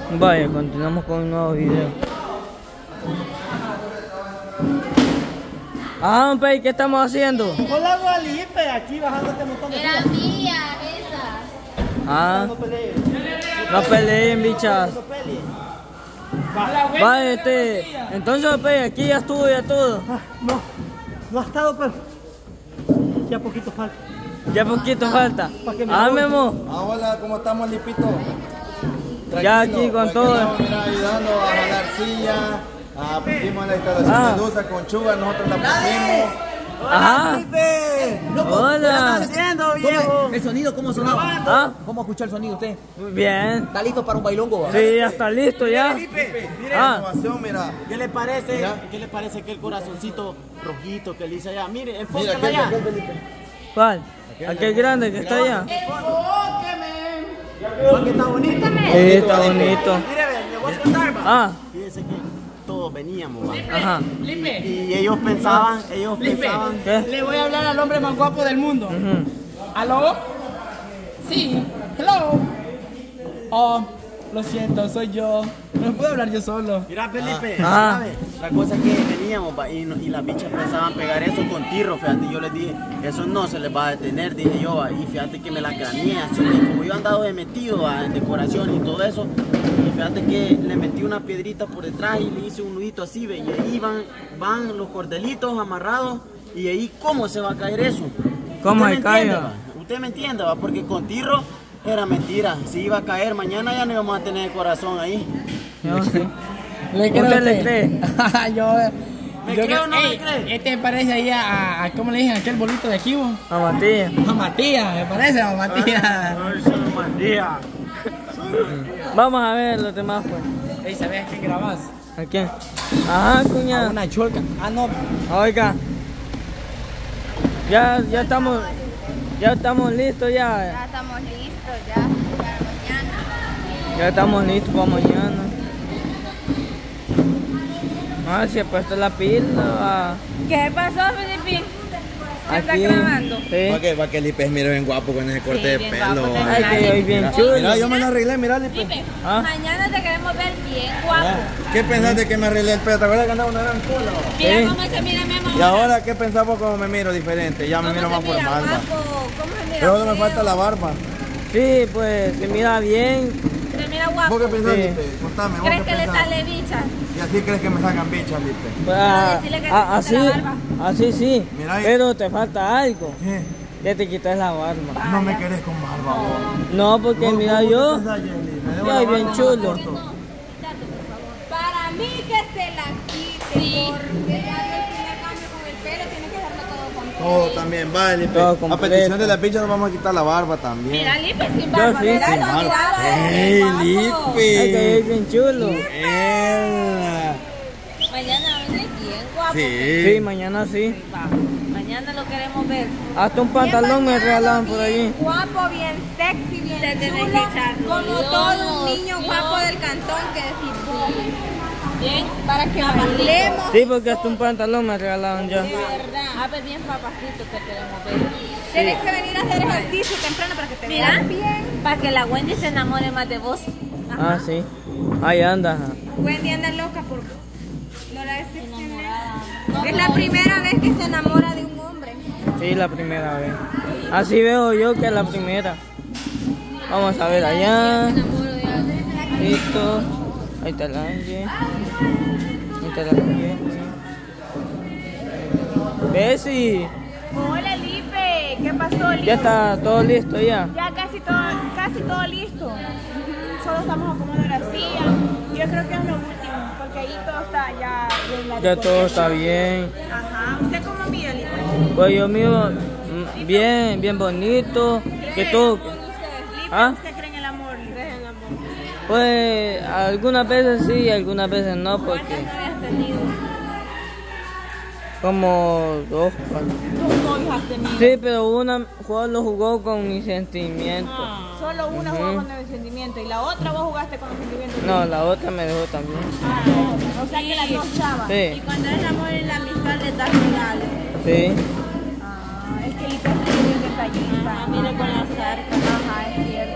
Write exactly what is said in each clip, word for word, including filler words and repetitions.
Vaya, continuamos con un nuevo video. Ah, Pei, ¿qué estamos haciendo? Hola, Gualipe, aquí bajando este montón de Era sillas. mía esa. Ah, No peleen. no peleen, bichas. No peleen. Vaya, este. Entonces, Pei, aquí ya estuvo ya todo. Ah, no, no ha estado, pero ya poquito falta. Ya poquito falta. Pa' que me Ah, voy. Memo. Ah, hola, ¿cómo estamos, Lipito? Ya aquí con Tranquilo, todo. estamos, mira, ayudando a jalar silla. Ah, pusimos la instalación Ah. de luz con chuga, nosotros la pusimos. Ajá. Hola. haciendo, viejo? ¿El sonido cómo sonaba? Ah, ¿Cómo escuchó el sonido usted? muy bien. ¿Está listo para un bailongo? va? Sí, ya está listo ya. Mira, Ah. innovación, mira. ¿Qué le parece? Mira. ¿Qué le parece aquel corazoncito rojito que le hice allá? Mire, Mira, enfócame aquel, allá. aquel, Felipe. ¿Cuál? Aquel grande que está allá. ¿Va que está bonito? Sí, está bonito. Mire, ve, le voy a contar, va. Ah, Fíjense que todos veníamos, va. ajá. Y ellos pensaban, ellos pensaban. ¿Qué? Le voy a hablar al hombre más guapo del mundo. Ujú. ¿Aló? Sí. Hello. Oh, lo siento, soy yo. No puedo hablar yo solo. Mira, Felipe, Ah. ¿sabe? La cosa es que veníamos va, y, no- y las bichas pensaban pegar eso con tirro, fíjate, yo les dije, eso no se les va a detener, dije yo, va, y fíjate que me la craneé, así, y como yo he andado de metido va, en decoración y todo eso, y fíjate que le metí una piedrita por detrás y le hice un nudito así, ve, y ahí van, van los cordelitos amarrados, y ahí, ¿cómo se va a caer eso? ¿Cómo ¿Usted se me cae, entiende, va? va? Usted me entiende, va, porque con tirro era mentira, si iba a caer, mañana ya no íbamos a tener corazón ahí. Yo sí. ¿Le ¿Usted le cree? yo. ¿Me yo cree o no me ey, cree? Este parece ahí a, a- ¿cómo le dicen? Aquel bolito de aquí, vos. A Matías. A Matías, me parece a Matías. Vamos a ver los demás, pues. Ey, ¿sabes a quién grabás? ¿A quién? Ajá, A cuñada. una cholca. Ah, no. Oiga. Ya, ya estamos. Ya estamos listos ya. Ya estamos listos ya para mañana. Ya estamos listos para mañana. Ah, se ha puesto la pila. ah, ¿Qué pasó, Felipe? ¿Se está Aquí. grabando? Sí. Va que, va que Lipe es mira bien guapo con ese corte Sí, de bien pelo. guapo, va. Ay, que hoy bien Mira, chulo. mira, yo me lo arreglé, mira, Lipe. Felipe, Ah. mañana te queremos ver bien guapo. ¿Qué pensaste que me arreglé el pelo? ¿Te acuerdas que andaba una gran cola? Mira Sí. cómo se mira mi amor. Y ahora, ¿qué pensamos cómo me miro diferente? Ya me ¿Cómo miro se más mira formal. va. guapo? ¿Cómo se mira Pero solo me feo? falta la barba. Sí, pues se mira bien. Se mira guapo. ¿Vos qué pensás, Sí. Lipe? Contame, ¿vos ¿Crees qué que le pensás? sale bicha? Y así crees que me sacan bichas, Lipe. Pues, ah, decirle que te ah, quite así, la barba. así sí. Mira ahí. Pero te falta algo. ¿Qué? Que te quites la barba. No me querés con barba, vos. No, porque ¿Vos- mira vos yo. qué pensás, Jenny? ¿Me debo Yo la bien barba o me la chulo. corto? Para mí que se la quite. Porque ya no es primer cambio con el pelo, tiene que darlo todo con Todo también, vale, Lipe. Todo A completo. petición de la bicha nos vamos a quitar la barba también. Mira, Lipe sin Yo barba. sí, mira, sin lo barba. miraba, ¡Ey, guapo. Lipe! Ay, que es bien chulo. ¡Ela! Mañana viene bien guapo. Sí. Sí, mañana sí. Va, mañana lo queremos ver. Hasta un pantalón me regalaron por allí. Bien guapo, bien sexy, bien Te tenés chulo, que echar como rulos, todo un niño sí. guapo del cantón que decís vos. Bien. Para que bailemos. Sí, porque hasta un pantalón me regalaron ya. De verdad. A ver, bien papacito que queremos ver. Tienes que venir a hacer ejercicio temprano para que te Mira, veas bien. para que la Wendy se enamore más de vos. Ah, sí. Ahí anda. ajá. Wendy anda loca por no la decepciones. Es la primera vez que se enamora de un hombre. Sí, la primera vez. Así veo yo que es la primera. Vamos a ver allá. Listo. Ahí está el ángel. Ahí está el ángel. Bessie. Hola, Lipe. ¿Qué pasó, Lipe? Ya está todo listo ya. Ya casi todo, casi todo listo. Ujú, solo estamos acomodando la silla. Yo creo que es lo último, porque ahí todo está ya en la Ya todo decoración. está bien. Ajá. ¿Usted cómo mira, Lipe? Pues yo mío mm, bien, bien bonito. Que todo. Lipe, ¿Ah? ¿usted cree en el amor? ¿Cree en el amor? Pues algunas veces sí, algunas veces no, porque ¿Cuántas novias has tenido? como dos. cuatro. Dos novios has tenido. Sí, pero una jugó, lo jugó con mis sentimientos. Solo una Ujú. jugó con el sentimiento y la otra vos jugaste con los sentimientos. No, la otra me dejó también. Ah, o sea que las dos chavas. Y Sí, cuando es amor y la amistad le das regalos. sí. Ah, es que Lipe es bien detallista. Ah, mire con las arcas. Ajá, es cierto.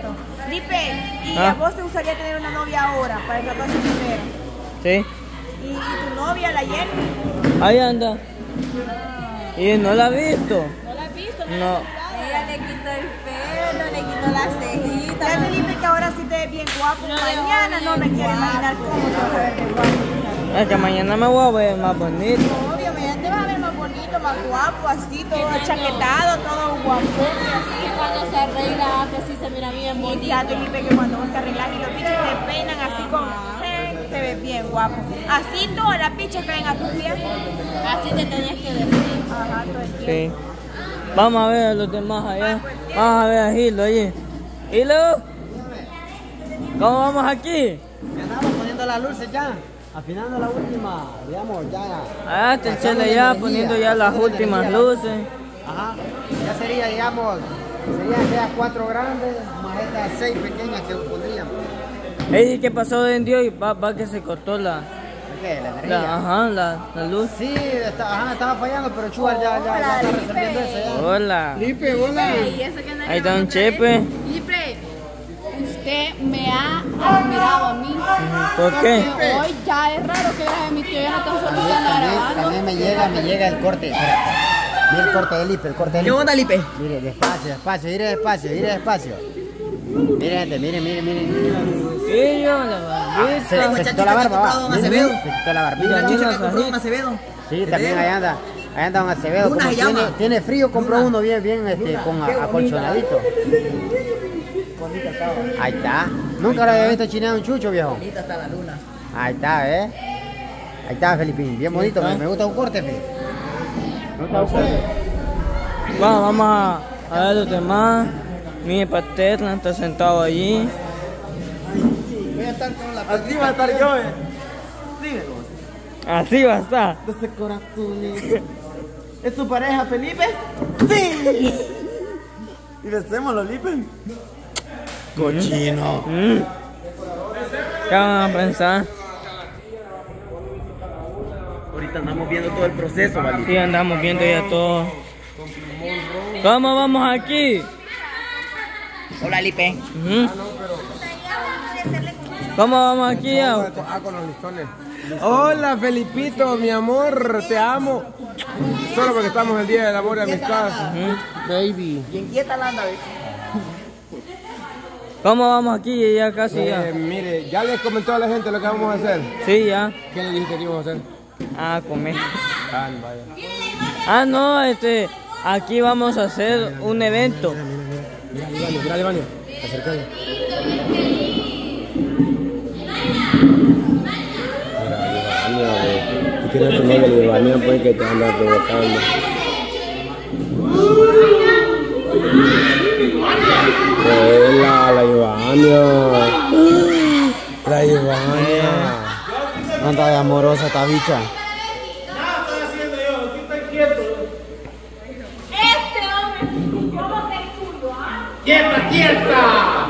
Lipe, ¿y Ah. a vos te gustaría tener una novia ahora para el catorce de febrero? Sí. ¿Y, y tu novia, la Jenny? Ahí anda. Y no la he visto. ¿No la has visto? No. la has Ella le quitó el pelo, le quitó las cejitas. Ya te Lipe que ahora sí te ves bien guapo. Mañana no me quiero imaginar cómo te vas a ver de guapo. Es que mañana me voy a ver más bonito. Obvio, mañana te vas a ver más bonito, más guapo, así, todo chaquetado, todo guapo y así. Y cuando se arregla, que sí se mira bien Y bonito. fíjate, Lipe, que cuando vos te arreglas y los bichos te peinan así con... eh, te ves bien guapo. Así todas las bichas caen a tus pies. Así te tenías que decir. Ajá, todo el tiempo. Sí. Vamos a ver a los demás allá. Vamos a ver a Gilo allí. Gilo. ¿Cómo vamos aquí? Ya estamos poniendo las luces ya. Afinando la última, digamos, ya. Allá está el Chele ya poniendo ya las últimas luces. Ajá. Ya sería, digamos, serían estas cuatro grandes más estas seis pequeñas que pondríamos. Ey, ¿qué pasó de Dios? Va, va que se cortó la, ¿Qué? La energía. la, ajá, la, la luz. Sí, está, ajá, estaba fallando, pero Chual ya, ya, ya está resolviendo eso ya. Hola. Lipe, hola. Y eso que no Ahí está un chepe. Lipe, usted me ha admirado a mí. ¿Por qué? Porque hoy ya es raro que grabe mi tío, ya no están solo anda También, grabando. también me llega, me llega el corte. Mira el corte de Lipe, el corte de ¿Qué Lipe. onda, Lipe? Mire, despacio, despacio, mire despacio, mire despacio. Mire, gente, mire, mire, mire. Sí, yo, la Se, barbita. se quitó la barba, va. Don Mire, Acevedo. mire, se quitó la barbita. Mira, Mira, Chucho que mira, compró Sajid. un Acevedo. Sí, también ahí anda. Ahí anda un Acevedo. Luna Como se tiene, llama. tiene frío, compró uno bien, bien, este, con a- acolchonadito. Ahí está. Nunca lo había visto chinear un chucho, viejo. Bonita está la luna. Ahí está, ¿eh? Ahí está, Felipín. Bien bonito. Me, me gusta un corte, Felipe. Me gusta un corte. Bueno, vamos a, a ver los demás. Mi paterna está sentado allí. Así va a estar yo, eh. Así va a estar. Ese corazón. ¿Es tu pareja, Felipe? ¡Sí! Y besémoslo, Felipe. Cochino. Mm. ¿Qué van a pensar? Ahorita andamos viendo todo el proceso, ¿vale? Sí, andamos viendo ya todo. ¿Cómo vamos aquí? Hola, Lipe. Ujú. ¿Cómo vamos aquí? ya? Ah, con los listones. Hola, Felipito, mi amor, te amo. Solo porque estamos el día del amor y amistad. Baby. Y inquieta la anda, ¿ves? ¿Cómo vamos aquí? Ya casi Eh, ya. mire, ya les comentó a la gente lo que vamos a hacer. Sí, ya. ¿Qué le dijiste que íbamos a hacer? Ah, comer. Ah, vaya. Ah, no, este. Aquí vamos a hacer un evento. Mira, Libanio, mira, Libanio. Acércale. Mira, Libanio, güey. Si quieres tu novia, Libanio, pues que te anda provocando. Hola, la Libanio. La Libanio. Anda de amorosa esta bicha. Este hombre, ¿cómo que es tuyo, ah? ¡Quieta, quieta!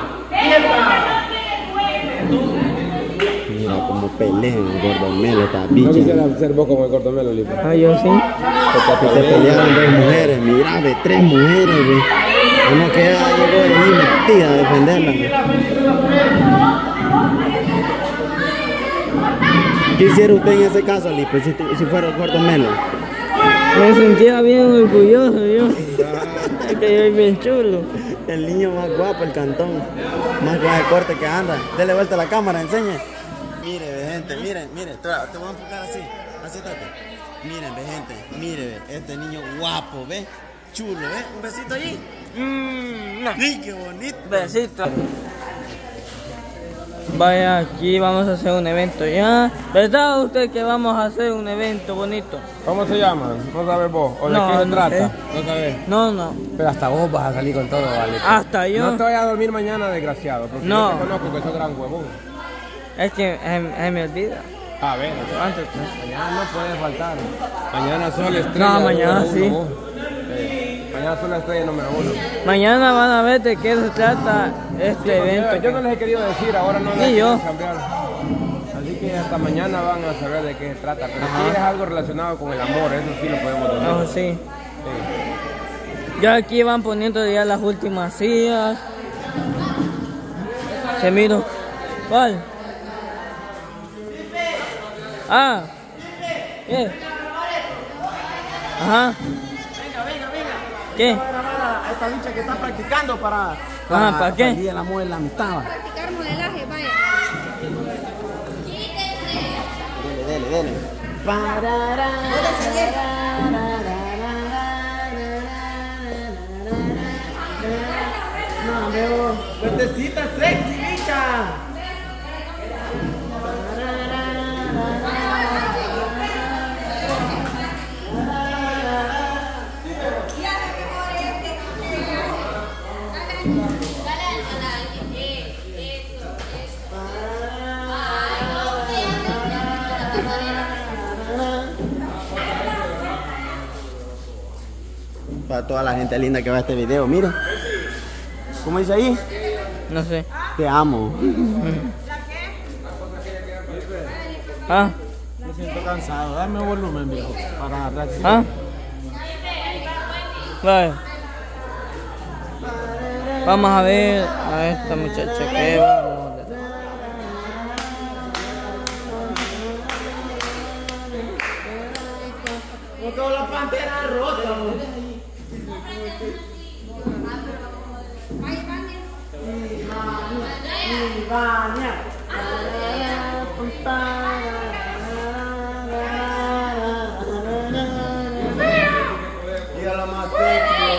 Mira cómo pelean el gordomelo esta No bicha. quisiera ser vos como el cortomelo, Lipe. Ah, yo sí. Que te pelearon dos mujeres, mira, ve, tres mujeres, ve. Una que ya llegó ahí metida a defenderla. Ve. ¿Qué hiciera usted en ese caso, Lipe, si, tu- si fuera el gordomelo? Me sentía bien orgulloso yo. Es que yo soy bien chulo. El niño más guapo, el cantón. Más con el corte que anda. Dele vuelta a la cámara, enseñe. Mire, ve, gente, miren, mire, te, te voy a enfocar así. Así, tate. Miren, ve, gente, mire, ve, este niño guapo, ve. Chulo, ve. Un besito ahí. Mm, no. ¡Ay, qué bonito! Besito. Vaya, aquí vamos a hacer un evento ya. ¿Verdad usted que vamos a hacer un evento bonito? ¿Cómo se llama? No sabes vos. ¿O de No, qué se no trata? sé. No sabes. No, no. Pero hasta vos vas a salir con todo, vale. Hasta yo. No te vayas a dormir mañana, desgraciado. Porque No. yo te conozco que sos gran huevón. Es que se, se me olvida. A ver, Antes, pues. mañana no puedes faltar. Mañana sos la estrella. No, mañana número sí. uno, vos. Eh, mañana sos la estrella número uno. Mañana van a ver de qué se trata este evento. Yo, yo no les he querido decir, ahora no les Ni he yo. querido cambiar. Así que hasta mañana van a saber de qué se trata. Pero Ajá. si es algo relacionado con el amor, eso sí lo podemos decir. Oh, sí. Sí. Ya aquí van poniendo ya las últimas sillas. Se miro. ¿Cuál? Ah. ¿Qué? Ajá. Venga, venga, venga. ¿Qué? Voy a grabar a esta bicha que está practicando para... Ajá, ¿para qué? el día del amor y la amistad. va. Practicar modelaje, vaya. Dele, dele, dele. Parará. No, veo. Vueltecita sexy, bicha. Para toda la gente linda que va a este video, mire. ¿Cómo dice ahí? No sé. Te amo. Ah. Me siento cansado. Dame volumen, viejo, para reaccionar. Ah. Vale. Vamos a ver a esta muchacha que vamos. Me quedó la pantera rosa. Dígalo más sexy.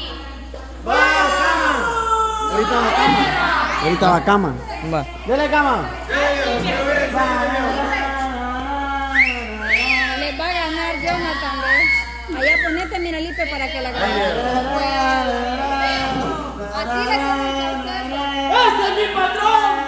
Ahorita va cama. Ahorita va cama. Va. Dele cama. Les va a ganar Jonathan, ¿ves? Allá ponete, mira, Lipe, para que la grabe. Así le como el tercero. ¡Ese es mi patrón!